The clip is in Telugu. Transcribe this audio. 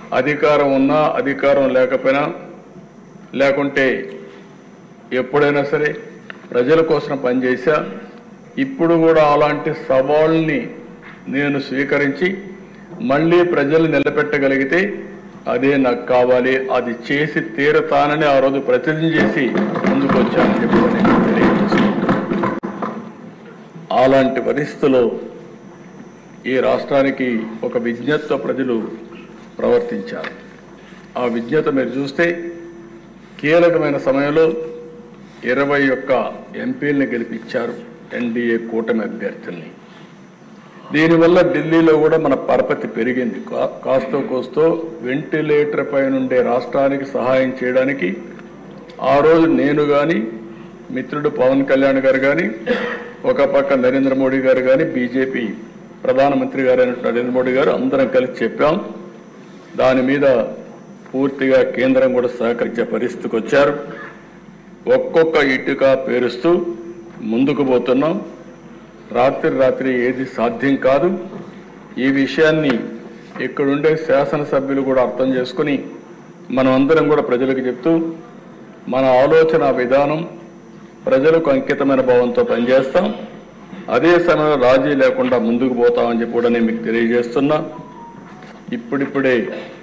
అధికారం ఉన్నా అధికారం లేకపోయినా లేకుంటే ఎప్పుడైనా సరే ప్రజల కోసం పనిచేశా. ఇప్పుడు కూడా అలాంటి సవాళ్ళని నేను స్వీకరించి మళ్ళీ ప్రజలు నిలబెట్టగలిగితే అదే నాకు కావాలి, అది చేసి తీరతానని ఆ రోజు ప్రతిజ్ఞ చేసి ముందుకు వచ్చానని చెప్పి నేను తెలియజేసుకుంటున్నాను. అలాంటి పరిస్థితుల్లో ఈ రాష్ట్రానికి ఒక విజ్ఞతతో ప్రజలు ప్రవర్తించారు. ఆ విజ్ఞత మీరు చూస్తే కీలకమైన సమయంలో 21 ఎంపీలను గెలిపించారు ఎన్డీఏ కూటమి అభ్యర్థుల్ని. దీనివల్ల ఢిల్లీలో కూడా మన పరపతి పెరిగింది. కాస్తో కోస్తో వెంటిలేటర్ పైన ఉండే రాష్ట్రానికి సహాయం చేయడానికి ఆ రోజు నేను కానీ, మిత్రుడు పవన్ కళ్యాణ్ గారు కానీ, ఒక పక్క నరేంద్ర మోడీ గారు కానీ, బీజేపీ ప్రధానమంత్రి గారు అయినటువంటి నరేంద్ర మోడీ గారు అందరం కలిసి చెప్పాం. దాని మీద పూర్తిగా కేంద్రం కూడా సహకరించే పరిస్థితికి వచ్చారు. ఒక్కొక్క ఇటుక పేరుస్తూ ముందుకు పోతున్నాం. రాత్రి ఏది సాధ్యం కాదు. ఈ విషయాన్ని ఇక్కడుండే శాసనసభ్యులు కూడా అర్థం చేసుకుని మనం అందరం కూడా ప్రజలకు చెప్తూ మన ఆలోచన విధానం ప్రజలకు అంకితమైన భావంతో పనిచేస్తాం. అదే సమయంలో రాజీ లేకుండా ముందుకు పోతామని చెప్పి కూడా నేను మీకు తెలియజేస్తున్నా. ఇప్పుడిప్పుడే